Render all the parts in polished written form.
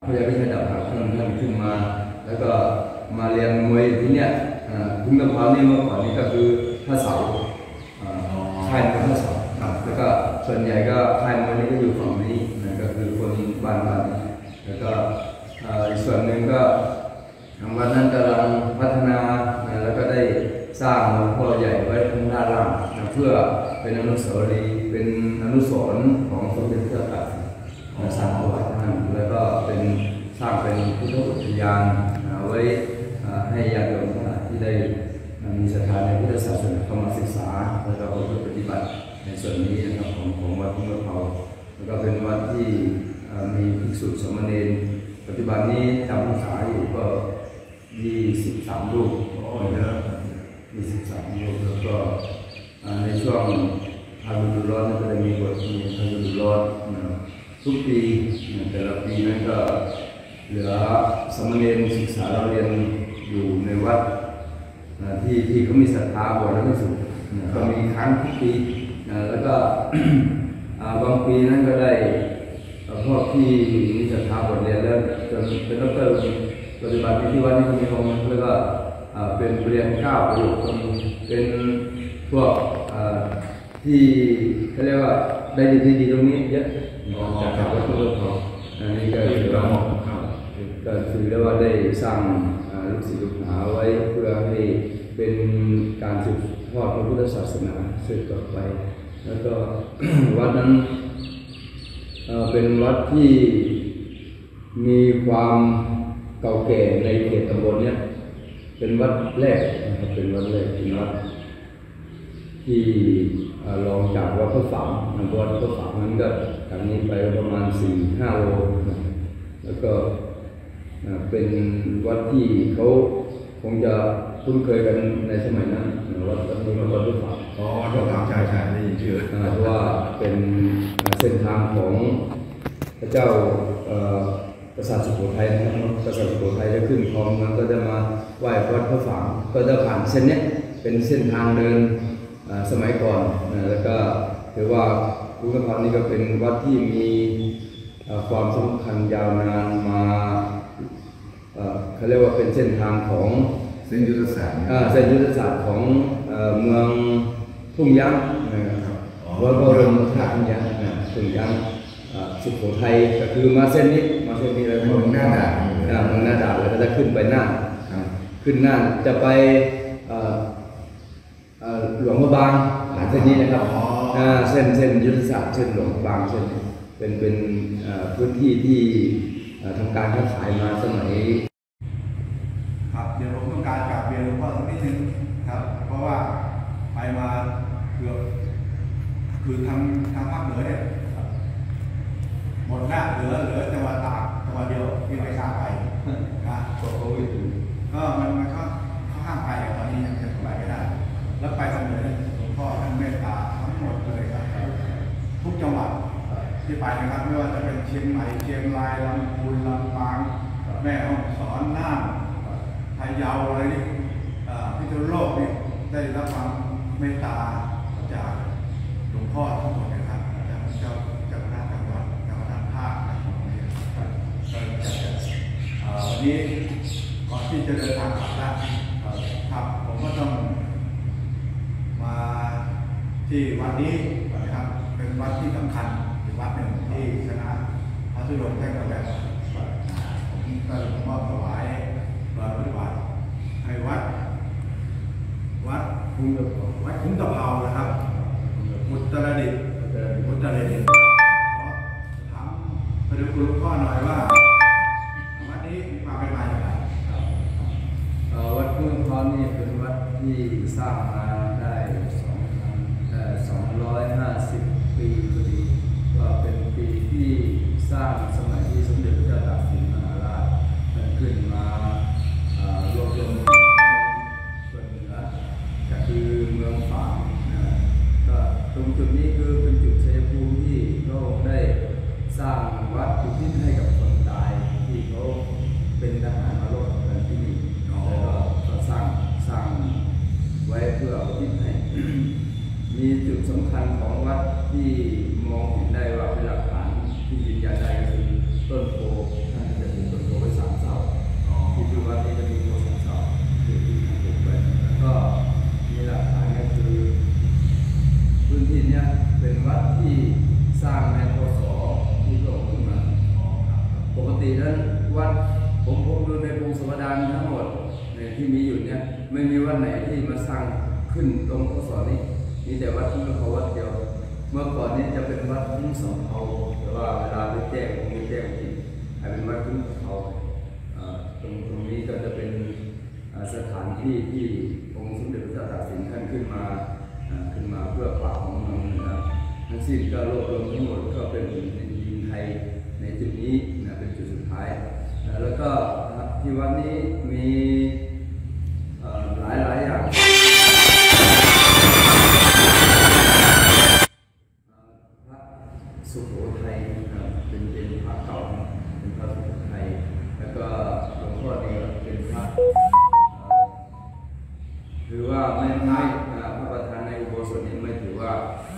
พยายามวิชาดาบหักท่านขึ้นมาแล้วก็มาเรียนมวยที่เนี่ยทุ่งน้ำพร้าวนี่เมื่อก่อนนี้ก็คือท่าเสาค่ายมวยท่าเสาแล้วก็ส่วนใหญ่ก็ค่ายมวยนี่ก็อยู่ฝั่งนี้นะก็คือคนบ้านนี้แล้วก็อีกส่วนหนึ่งก็ทางวัดนั้นกำลังพัฒนาแล้วก็ได้สร้างหลวงพ่อใหญ่ไว้ข้างหน้าล่างเพื่อเป็นอนุสาวรีย์เป็นอนุสรณ์ของสมเด็จพระเจ้าตากสินสร้างเอาไว้นั่นแล้วก็เป็นสร้างเป็นพุทธอุทยานไว้ให้ญาติโยมที่ได้มีศรัทธาในพุทธศาสนาเข้ามาศึกษาแล้วก็ปฏิบัติในส่วนนี้นะครับของวัดทุ่งมะพร้าวแล้วก็เป็นวัดที่มีภิกษุสามเณรปัจจุบันนี้จำพรรษาอยู่ก็23 รูป23 รูปแล้วก็ในช่วงพายุฤดูร้อนก็จะมีบทมีพายุฤดูร้อนทุกปีแต่ละปีนั้นก็เหลือสามเณรศึกษาเราเรียนอยู่ในวัดที่เขามีศรัทธาบ่อยแล้วที่สุดก็มีครั้งทุกปีแล้วก็บางปีนั้นก็ได้พวกที่มีศรัทธาบทเรียนแล้วจนเป็นดร.ปฏิบัติที่วัดนี้มีองค์แล้วก็เป็นเรียน9 ประโยคเป็นพวกที่เขาเรียกว่าได้ดีตรงนี้เยอะจากวัดทุ่งมะพร้าวนี่ก็คือเรียกว่าได้สร้างลูกศิษย์ลูกหาไว้เพื่อให้เป็นการสืบทอดพระพุทธศาสนาสืบต่อไปแล้วก็ วัดนั้นเป็นวัดที่มีความเก่าแก่ในเขตตำบลเนี่ยเป็นวัดแรกนะครับเป็นวัดแรกเป็นวัดที่รองจากวัดพระฝางวัดพระฝางนั้นก็จากนี้ไปประมาณ 4-5 โลแล้วก็เป็นวัดที่เขาคงจะคุ้นเคยกันในสมัยนั้นวัดนี้วัดพระฝางวัดพระฝางใช่ได้ยินชื่อเพราะว่าเป็นเส้นทางของพระเจ้ากษัตริย์สุโขทัยนะครับกษัตริย์สุโขทัยจะขึ้นครองมันก็จะมาไหว้วัดพระฝางก็จะผ่านเส้นนี้เป็นเส้นทางเดินสมัยก่อนแล้วก็ถือว่าทุ่งมะพร้าวนี่ก็เป็นวัดที่มีความสำคัญยาวนานมาเขาเรียกว่าเป็นเส้นทางของเส้นยุทธศาสตร์ของเมืองทุ่งยั้งนะครับวัดบรมธาตุทุ่งยั้งสุโขทัยก็คือมาเส้นนี้แล้วเมืองหน้าด่านแล้วก็จะขึ้นไปน่านขึ้นน่านจะไปหลวงพระบางเส้นนี้นะครับเส้นยุทธศาสตร์เส้นหลวงพระบางเส้นเป็นพื้นที่ที่ทำการค้าขายมาสมัยครับเดี๋ยวผมต้องการกราบเรียนหลวงพ่อสักนิดนึงครับเพราะว่าไปมาเกือบคือทางภาคเหนือเนี่ยหมดหน้าเหลือจังหวัดตากจังหวัดเดียวที่ไม่กล้าไปนะก็มันก็ข้างไปตอนนี้ยังจะไปไม่ได้แล้วไปเสมอหลวงพ่อท่านเมตตาทั้งหมดเลยครับทุกจังหวัดที่ไปนะครับไม่ว่าจะเป็นเชียงใหม่เชียงรายลำพูนลำปางแม่ฮ่องสอนน่านพะเยาอะไรนี่พิษณุโลกนี่ได้รับความเมตตาจากหลวงพ่อทั้งหมดนะครับจากเจ้าคณะจังหวัดเจ้าคณะภาคนะครับวันนี้ก่อนที่จะเดินทางกลับนะครับผมก็ต้องมาที่วัดนี้นะครับเป็นวัดที่สำคัญอีกวัดหนึ่งที่คณะพระธุดงค์ได้มาแบบผมก็มอบถวายปฏิบัติให้วัดคุ้งตะเภานะครับอุตรดิตถ์ถามพระเดชคุณหลวงพ่อหน่อยว่าวัดนี้มีความเป็นมาอย่างไรวัดทุ่งมะพร้าวนี่เป็นวัดที่สร้างมาได้250 ปีพอดีก็เป็นปีที่สร้างสมัยที่สมเด็จพระเจ้าตากสินมหาราชขึ้นมารวบรวมส่วนเหนือก็คือเมืองฝางก็ตรงจุดนี้คือเป็นจุดชัยภูมิที่พระองค์ได้สร้างวัดอุทิศให้กับคนตายที่เขาเป็นทหารมารบกันที่นี่แล้วก็สร้างไว้เพื่ออุทิศให้ มีจุดสำคัญของวัดที่มองเห็นได้ว่าเป็นหลักฐานที่ยืนยันได้ก็คือนั้นวัดผมดูในกรุงสมดานทั้งหมดเนี่ยที่มีอยู่เนี่ยไม่มีวัดไหนที่มาสร้างขึ้นตรงข้อสอนนี้มีแต่วัดที่เขาวัดเดียวเมื่อก่อนนี้จะเป็นวัดทุ่งสองเขาแต่ว่าเวลาไปแจ้งมีแจ้งที่ให้เป็นวัดทุ่งเขาตรงนี้ก็จะเป็นสถานที่ที่องค์สมเด็จพระเจ้าตากสินท่านขึ้นมาเพื่อปราบของเมืองนะทั้งสิ้นก็รวบรวมทั้งหมดก็เป็นดินไทยในจุดนี้นะเป็นจุดสุดท้ายแล้วก็ที่วัดนี้มีหลายอย่างพระสุโขทัยเป็นพระเก่าเป็นพระสุโขทัยแล้วก็หลวงพ่อนี่เป็นพระถือว่าไม่พระประธานในอุโบสถนี้ไม่ถือว่า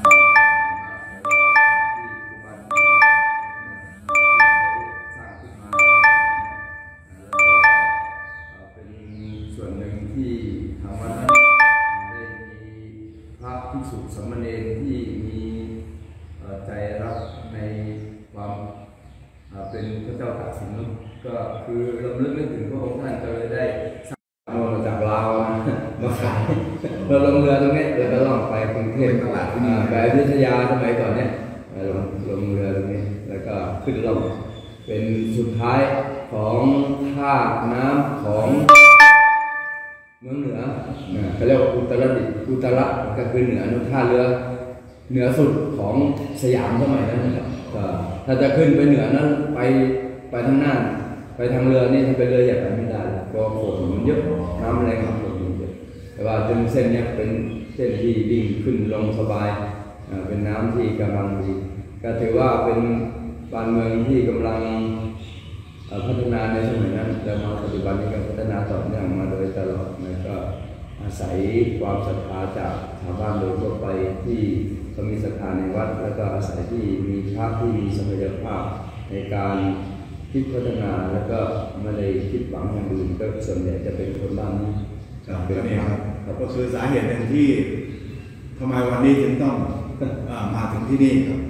ภิกษุสามเณรที่มีใจรักในความเป็นพระเจ้าตากสินก็คือเราเลือกถึงพระองค์ท่านก็เลยได้สร้างมาจากลาวมาขายเราลงเรือตรงนี้เราก็ล่องไปกรุงเทพไปอยุธยาสมัยก่อนเนี่ยลงเรือตรงนี้แล้วก็ขึ้นลงเป็นสุดท้ายของท่าน้ำของเมืองเหนือเขาเรียกว่าอุตรดิตถ์อุตระก็คือเหนือนุท่าเรือเหนือสุดของสยามสมัยนั้นนะครับถ้าจะขึ้นไปเหนือนั้นไปทางหน้าไปทางเรือนี่ถ้าเป็นเรือใหญ่ไปไม่ได้เพราะฝนมันเยอะน้ำแรงฝนมันเยอะแต่ว่าจนเส้นนี้เป็นเส้นที่วิ่งขึ้นลงสบายเป็นน้ำที่กำลังดีก็ถือว่าเป็นบ้านเมืองที่กำลังพัฒนาในสมัยนั้นแล้วมาปัจจุบันนี้ก็พัฒนาต่อเนื่องมาโดยตลอดแล้วก็อาศัยความศรัทธาจากชาวบ้านโดยทั่วไปที่เขามีศรัทธาในวัดแล้วก็อาศัยที่มีพระที่มีศักยภาพในการคิดพัฒนาแล้วก็ไม่ได้คิดหวังอย่างอื่นก็ส่วนใหญ่จะเป็นคนบ้านนี้เป็นนี่ครับก็คือสาเหตุหนึ่งที่ทำไมวันนี้ถึงต้องมาถึงที่นี่ครับ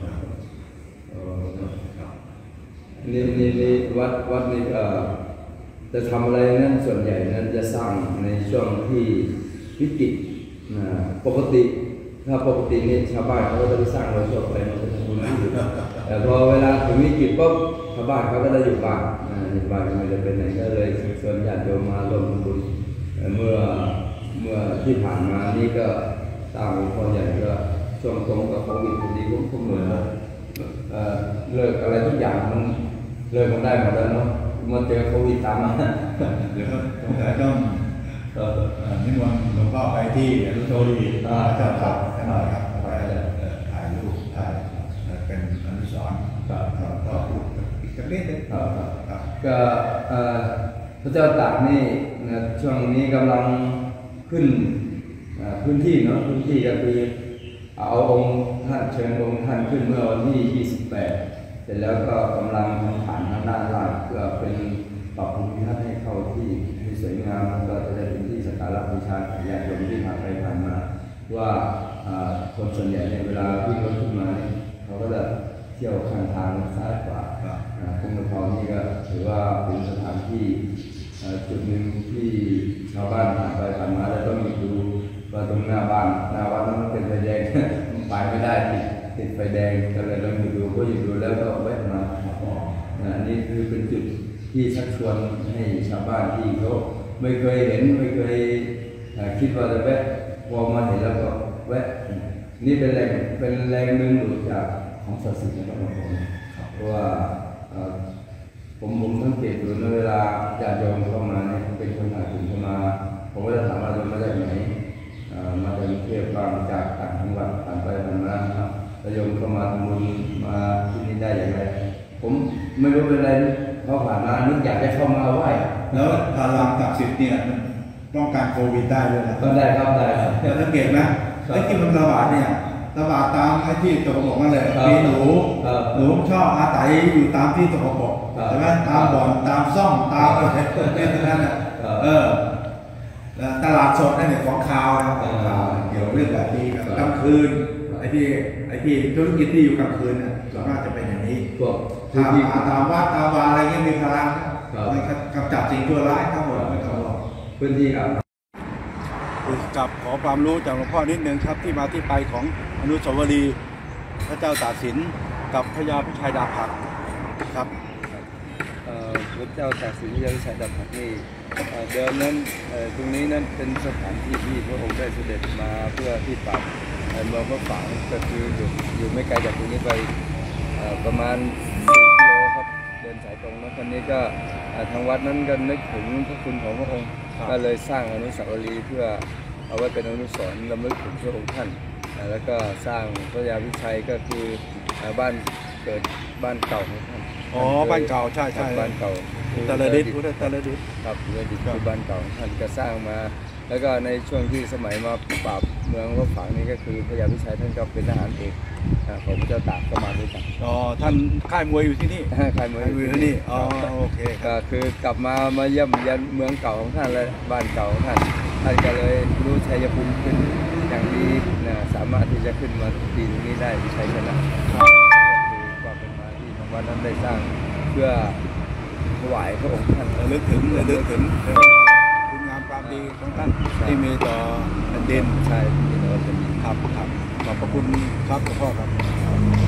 นี่วัดนี้จะทำอะไรนั้นส่วนใหญ่นั้นจะสร้างในช่วงที่วิกฤตปกติถ้าปกตินี่ชาวบ้านเขาก็จะไปสร้างโดยทั่วไปมันจะทำบุญอยู่แต่พอเวลาถึงวิกฤตปุ๊บชาวบ้านเขาก็จะอยู่บ้านไม่จะเป็นไหนก็เลยส่วนญาติโยมมาร่วมบุญเมื่อที่ผ่านมานี่ก็สร้างหลวงพ่อใหญ่ก็ช่วงตรงกับโควิดพอดีก็เหมือนเลิกอะไรทุกอย่างมันเลิกมันได้หมดแล้วเนาะเมื่อเจอโควิดตามมาเดี๋ยวต้องนิมนต์หลวงพ่อไปที่อนุโสาวรีย์เจ้าครับท่านครับไปถ่ายรูปถ่ายเป็นอนุสรณ์ก็พูดอีกสักนิดนึงก็พระเจ้าตากนี่ช่วงนี้กำลังขึ้นพื้นที่เนาะพื้นที่ก็คือเอาองค์ท่านเชิญองค์ท่านขึ้นเมื่อวันที่28เสร็จแล้วก็กำลังทำฐานทางด้านล่างเพื่อเป็นปรับภูมิทัศน์ให้เข้าที่สวยงามแล้วก็จะได้เป็นที่สักการะบูชาของญาติโยมที่ผ่านไปผ่านมาว่าคนส่วนใหญ่ในเวลาวิ่งรถขึ้นมาเขาก็จะเที่ยวข้างทางซ้ายขวาคุ้มกระทองนี่ก็ถือว่าเป็นสถานที่จุดหนึ่งที่ชาวบ้านผ่านไปผ่านมาแล้วต้องดูว่าตรงหน้าบ้านหน้าวัดนั้นเป็นไฟแดงไปไม่ได้ติดไฟแดงก็เลยเราอยู่ดูก็อยู่ดูแล้วก็แวะมานี่คือเป็นจุดที่ชักชวนให้ชาวบ้านที่เขาไม่เคยเห็นไม่เคยคิดว่าจะแวะพอมาเห็นแล้วก็แวะนี่เป็นแรงดึงดูดจากของศักดิ์สิทธิ์นะครับเพราะว่าผมสังเกตดูในเวลาญาติโยมเข้ามาเนี่ยเป็นคนต่างถิ่นเข้ามาผมก็จะถามว่าโยมมาจากไหนมาจากกรุงเทพบ้างจากต่างจังหวัดผ่านไปผ่านมาครับแล้วโยมเข้ามาทำบุญมาที่นี่ได้อย่างไรผมไม่รู้เป็นไรเขาผ่านมานึกอยากจะเข้ามาไหว้แล้วพลังศักดิ์สิทธิ์เนี่ยป้องกันโควิดได้เลยนะก็ได้ครับได้แต่สังเกตนะไอ้ที่มันระบาดเนี่ยระบาดตามไอ้ที่ตกปรกนั่นแหละมีหนูชอบอาศัยอยู่ตามที่ตกปรกใช่ไหมตามบ่อนตามซ่องตามอะไรนั่นน่ะตลาดสดนั่นเนี่ยของข่าวเกี่ยวเรื่องแบบนี้กลางคืนไอ้ที่ธุรกิจที่อยู่กลางคืนน่ะส่วนมากจะเป็นอย่างนี้พวกพื้นที่ตามวัดตามวาอะไรเงี้ยมีพลังครับในการกำจัดสิ่งชั่วร้ายครับผมไม่ต้องห่วงพื้นที่อาบน้กับขอความรู้จากหลวงพ่อนิดนึงครับที่มาที่ไปของอนุสาวรีย์พระเจ้าตากสินกับพระยาพิชัยดาบหักครับพระเจ้าตากสินพระยาพิชัยดาบหักนี่เดิมนั้นตรงนี้นั้นเป็นสถานที่ที่พระองค์ได้เสด็จมาเพื่อที่ปราบเมืองพระฝางก็คืออยู่ไม่ไกลจากตรงนี้ไปประมาณ4 กิโลครับเดินสายตรงแล้วตอนนี้ก็ทางวัดนั้นก็นึกถึงพระคุณของพระองค์ครับก็เลยสร้างอนุสาวรีย์เพื่อเอาไว้เป็นอนุสรณ์รำลึกถึงพระองค์ท่านแล้วก็สร้างพระยาพิชัยก็คือบ้านเกิดบ้านเก่าของท่านอ๋อบ้านเก่าใช่ครับบ้านเก่าอุตรดิตถ์อุตรดิตถ์ครับอุตรดิตถ์คือบ้านเก่าของท่านก็สร้างมา แล้วก็ในช่วงที่สมัยมาปราบเมืองพระฝางนี้ก็คือพระยาพิชัยท่านก็เป็นทหารเอกของพระเจ้าตากก็มาด้วยกันอ๋อท่านค่ายมวยอยู่ที่นี่ค่ายมวยค่ายมวยอยู่ที่นี่อ๋อโอเคครับก็คือกลับมาเยี่ยมยันเมืองเก่าของท่านและบ้านเก่าของท่านท่านก็เลยรู้ชัยภูมิขึ้นอย่างดีนะสามารถที่จะขึ้นมาตีตรงนี้ได้มีชัยชนะคือความเป็นมาที่ทางวัดนั้นได้สร้างเพื่อถวายพระองค์ท่านระลึกถึงคุณงามความดีของท่านที่มีต่อแผ่นดินใช่ที่เราเป็นครับขอบพระคุณครับหลวงพ่อครับ